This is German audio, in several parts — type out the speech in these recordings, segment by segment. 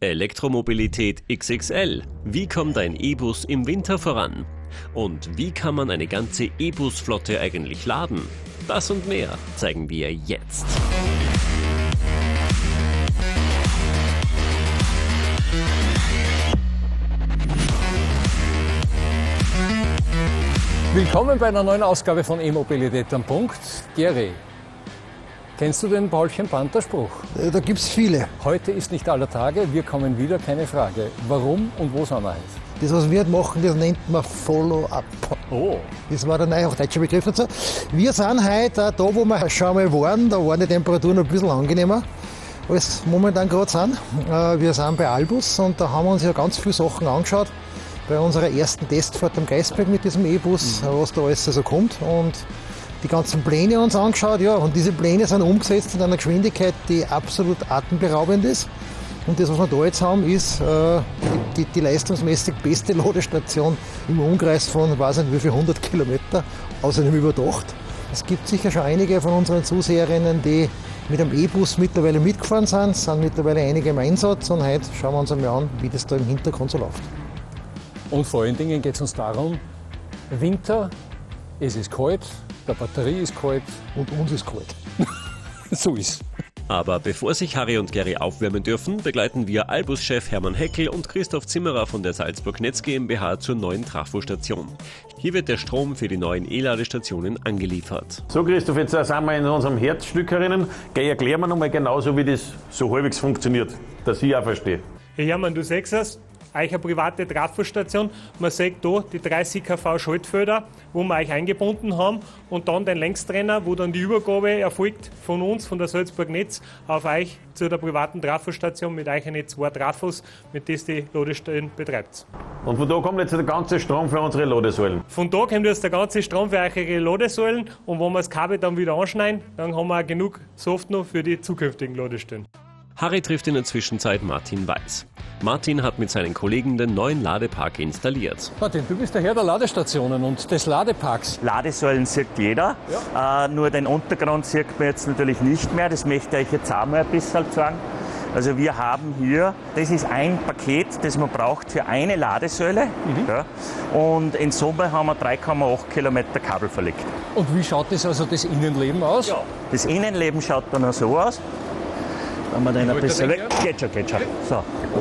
Elektromobilität XXL. Wie kommt ein E-Bus im Winter voran? Und wie kann man eine ganze E-Bus-Flotte eigentlich laden? Das und mehr zeigen wir jetzt. Willkommen bei einer neuen Ausgabe von E-Mobilität am Punkt. Gary, kennst du den Paulchen-Panther-Spruch? Da gibt's viele. Heute ist nicht aller Tage, wir kommen wieder, keine Frage. Warum und wo sind wir heute? Das, was wir machen, das nennt man Follow-up. Oh. Das war der neue deutsche Begriff dazu. Wir sind heute da, wo wir schon einmal waren. Da waren die Temperaturen ein bisschen angenehmer, als momentan gerade sind. Wir sind bei Albus und da haben wir uns ja ganz viele Sachen angeschaut. Bei unserer ersten Testfahrt am Geisberg mit diesem E-Bus, was da alles so kommt. Und die ganzen Pläne uns angeschaut. Ja, und diese Pläne sind umgesetzt in einer Geschwindigkeit, die absolut atemberaubend ist. Und das, was wir da jetzt haben, ist die leistungsmäßig beste Ladestation im Umkreis von, weiß nicht wie viel, 100 Kilometer, außerdem überdacht. Es gibt sicher schon einige von unseren Zuseherinnen, die mit einem E-Bus mittlerweile mitgefahren sind mittlerweile einige im Einsatz. Und heute schauen wir uns einmal an, wie das da im Hintergrund so läuft. Und vor allen Dingen geht es uns darum, Winter, es ist kalt, der Batterie ist kalt und uns ist kalt. So ist. Aber bevor sich Harry und Gary aufwärmen dürfen, begleiten wir Albus-Chef Hermann Heckel und Christoph Zimmerer von der Salzburg Netz GmbH zur neuen Trafostation. Hier wird der Strom für die neuen E-Ladestationen angeliefert. So Christoph, jetzt sind wir in unserem Herzstück herinnen. Geh, erklär mir nochmal genauso, wie das so halbwegs funktioniert, dass ich auch verstehe. Herr Hermann, du siehst es. Euch eine private Trafostation. Man sieht hier die 30 kV Schaltfelder, wo wir euch eingebunden haben und dann den Längstrenner, wo dann die Übergabe erfolgt von uns, von der Salzburg Netz, auf euch zu der privaten Trafostation mit euch eine 2 Trafos, mit denen die Ladestellen betreibt. Und von da kommt jetzt der ganze Strom für unsere Ladesäulen? Von da kommt jetzt der ganze Strom für eure Ladesäulen und wenn wir das Kabel dann wieder anschneiden, dann haben wir auch genug Soft noch für die zukünftigen Ladestellen. Harry trifft in der Zwischenzeit Martin Weiß. Martin hat mit seinen Kollegen den neuen Ladepark installiert. Martin, du bist der Herr der Ladestationen und des Ladeparks. Ladesäulen sieht jeder, nur den Untergrund sieht man jetzt natürlich nicht mehr. Das möchte ich euch jetzt auch mal ein bisschen sagen. Also wir haben hier, das ist ein Paket, das man braucht für eine Ladesäule. Ja, und in Summe haben wir 3,8 Kilometer Kabel verlegt. Und wie schaut das Innenleben aus? Ja. Das Innenleben schaut dann so aus. Wenn wir den ein bisschen weg. Geht schon. So.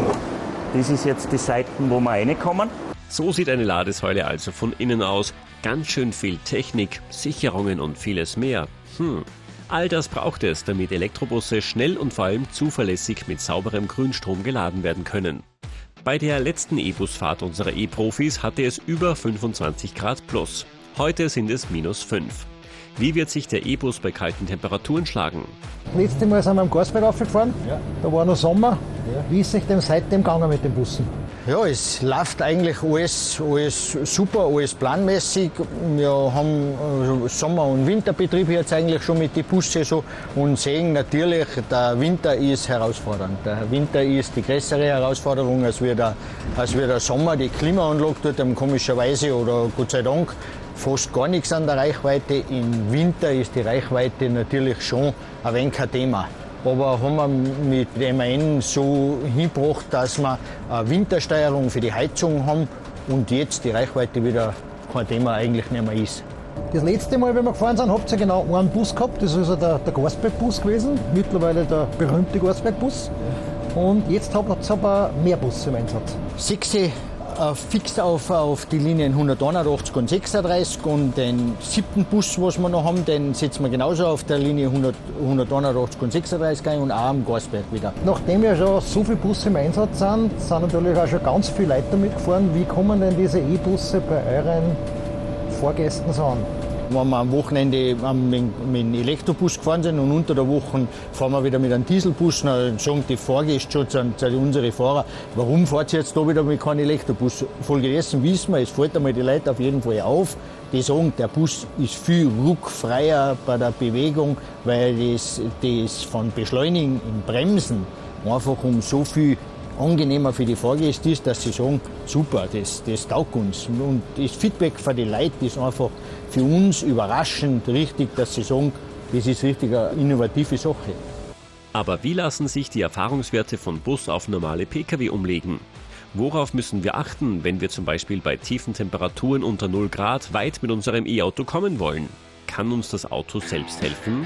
Das ist jetzt die Seiten, wo wir reinkommen. So sieht eine Ladesäule also von innen aus. Ganz schön viel Technik, Sicherungen und vieles mehr. All das braucht es, damit Elektrobusse schnell und vor allem zuverlässig mit sauberem Grünstrom geladen werden können. Bei der letzten E-Bus-Fahrt unserer E-Profis hatte es über 25 Grad plus. Heute sind es -5. Wie wird sich der E-Bus bei kalten Temperaturen schlagen? Das letzte Mal sind wir am Geisberg aufgefahren. Ja. Da war noch Sommer. Ja. Wie ist sich denn seitdem gegangen mit den Bussen? Ja, es läuft eigentlich alles super, alles planmäßig. Wir haben Sommer- und Winterbetrieb jetzt eigentlich schon mit den Bussaison und sehen natürlich, der Winter ist herausfordernd. Der Winter ist die größere Herausforderung als wir der Sommer. Die Klimaanlage tut einem komischerweise oder Gott sei Dank fast gar nichts an der Reichweite. Im Winter ist die Reichweite natürlich schon ein wenig ein Thema. Aber haben wir mit dem MAN so hingebracht, dass wir eine Wintersteuerung für die Heizung haben und jetzt die Reichweite wieder kein Thema eigentlich nicht mehr ist. Das letzte Mal, wenn wir gefahren sind, habt ihr genau einen Bus gehabt. Das ist also der Geisberg-Bus gewesen, mittlerweile der berühmte Geisberg-Bus. Und jetzt habt ihr aber mehr Busse im Einsatz. 6 fix auf die Linien 181 und 36 und den 7. Bus, was wir noch haben, den setzen wir genauso auf der Linie 181 und 36 ein und auch am Geisberg wieder. Nachdem ja schon so viele Busse im Einsatz sind natürlich auch schon ganz viele Leute mitgefahren. Wie kommen denn diese E-Busse bei euren Fahrgästen so an? Wenn wir am Wochenende mit dem Elektrobus gefahren sind und unter der Woche fahren wir wieder mit einem Dieselbus, dann sagen die Fahrgäste schon zu unsere Fahrer, warum fahrt ihr jetzt da wieder mit keinem Elektrobus? Folgedessen wissen wir, es fällt einmal die Leute auf jeden Fall auf, die sagen, der Bus ist viel ruckfreier bei der Bewegung, weil das von Beschleunigen im Bremsen einfach um so viel angenehmer für die Fahrgäste ist, dass sie sagen, super, das taugt uns. Und das Feedback von den Leuten ist einfach für uns überraschend richtig, dass sie sagen, das ist richtig eine innovative Sache. Aber wie lassen sich die Erfahrungswerte von Bus auf normale Pkw umlegen? Worauf müssen wir achten, wenn wir zum Beispiel bei tiefen Temperaturen unter 0 Grad weit mit unserem E-Auto kommen wollen? Kann uns das Auto selbst helfen?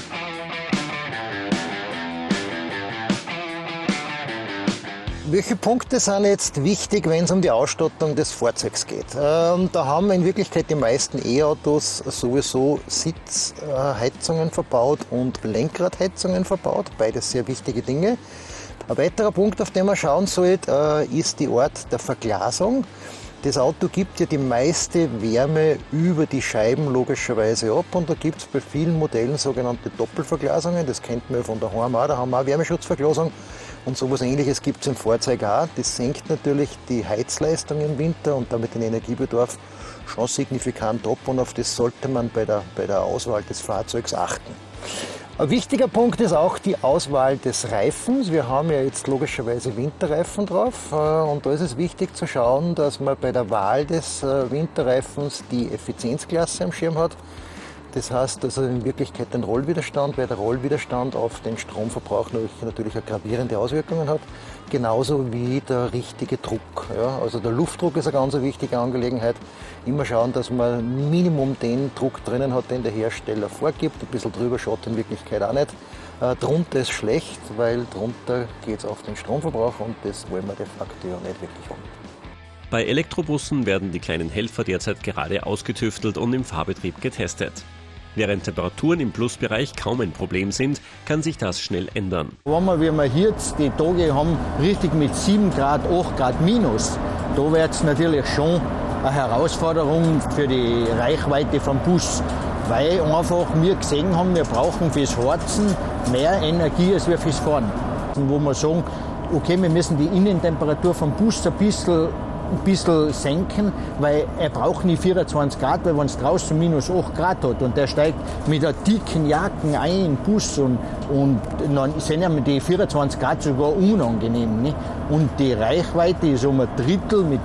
Welche Punkte sind jetzt wichtig, wenn es um die Ausstattung des Fahrzeugs geht? Da haben in Wirklichkeit die meisten E-Autos sowieso Sitzheizungen verbaut und Lenkradheizungen verbaut. Beides sehr wichtige Dinge. Ein weiterer Punkt, auf den man schauen sollte, ist die Art der Verglasung. Das Auto gibt ja die meiste Wärme über die Scheiben logischerweise ab und da gibt es bei vielen Modellen sogenannte Doppelverglasungen. Das kennt man ja von daheim auch, da haben wir auch Wärmeschutzverglasung und sowas Ähnliches gibt es im Fahrzeug auch. Das senkt natürlich die Heizleistung im Winter und damit den Energiebedarf schon signifikant ab und auf das sollte man bei der Auswahl des Fahrzeugs achten. Ein wichtiger Punkt ist auch die Auswahl des Reifens. Wir haben ja jetzt logischerweise Winterreifen drauf und da ist es wichtig zu schauen, dass man bei der Wahl des Winterreifens die Effizienzklasse am Schirm hat. Das heißt also in Wirklichkeit den Rollwiderstand, weil der Rollwiderstand auf den Stromverbrauch natürlich eine gravierende Auswirkungen hat. Genauso wie der richtige Druck. Ja, also der Luftdruck ist eine ganz wichtige Angelegenheit. Immer schauen, dass man Minimum den Druck drinnen hat, den der Hersteller vorgibt. Ein bisschen drüber schaut in Wirklichkeit auch nicht. Drunter ist schlecht, weil drunter geht es auf den Stromverbrauch und das wollen wir de facto ja nicht wirklich haben. Bei Elektrobussen werden die kleinen Helfer derzeit gerade ausgetüftelt und im Fahrbetrieb getestet. Während Temperaturen im Plusbereich kaum ein Problem sind, kann sich das schnell ändern. Wenn wir hier jetzt die Tage haben, richtig mit 7 Grad, 8 Grad minus, da wird es natürlich schon eine Herausforderung für die Reichweite vom Bus. Weil einfach wir gesehen haben, wir brauchen fürs Heizen mehr Energie als wir fürs Fahren. Und wo wir sagen, okay, wir müssen die Innentemperatur vom Bus ein bisschen senken, weil er braucht nicht 24 Grad, weil wenn es draußen minus 8 Grad hat und der steigt mit einer dicken Jacke ein in den Bus und dann sind ja die 24 Grad sogar unangenehm. Ne? Und die Reichweite ist um ein Drittel mit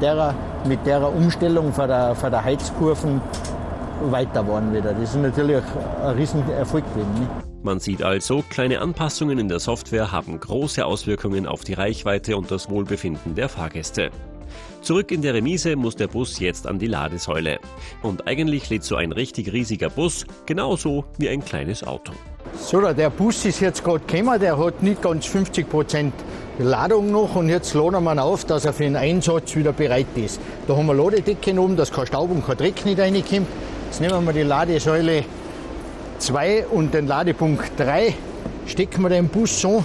der Umstellung von der Heizkurven weiter geworden wieder. Das ist natürlich ein riesen Erfolg gewesen. Ne? Man sieht also, kleine Anpassungen in der Software haben große Auswirkungen auf die Reichweite und das Wohlbefinden der Fahrgäste. Zurück in der Remise muss der Bus jetzt an die Ladesäule. Und eigentlich lädt so ein richtig riesiger Bus genauso wie ein kleines Auto. So, der Bus ist jetzt gerade gekommen, der hat nicht ganz 50% Ladung noch und jetzt laden wir ihn auf, dass er für den Einsatz wieder bereit ist. Da haben wir Ladedecken oben, dass kein Staub und kein Dreck nicht reinkommt. Jetzt nehmen wir die Ladesäule 2 und den Ladepunkt 3, stecken wir den Bus so.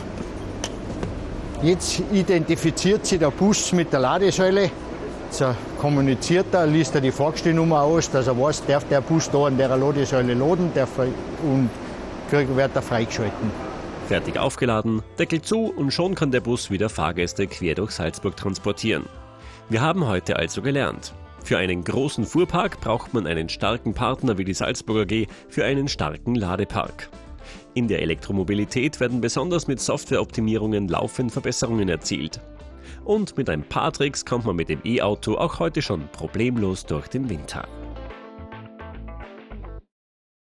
Jetzt identifiziert sich der Bus mit der Ladesäule. Jetzt kommuniziert er, liest er die Fahrgestellnummer aus, dass er weiß, darf der Bus da an der Ladesäule laden und wird er freigeschalten. Fertig aufgeladen, Deckel zu und schon kann der Bus wieder Fahrgäste quer durch Salzburg transportieren. Wir haben heute also gelernt: Für einen großen Fuhrpark braucht man einen starken Partner wie die Salzburger AG für einen starken Ladepark. In der Elektromobilität werden besonders mit Softwareoptimierungen laufend Verbesserungen erzielt. Und mit ein paar Tricks kommt man mit dem E-Auto auch heute schon problemlos durch den Winter.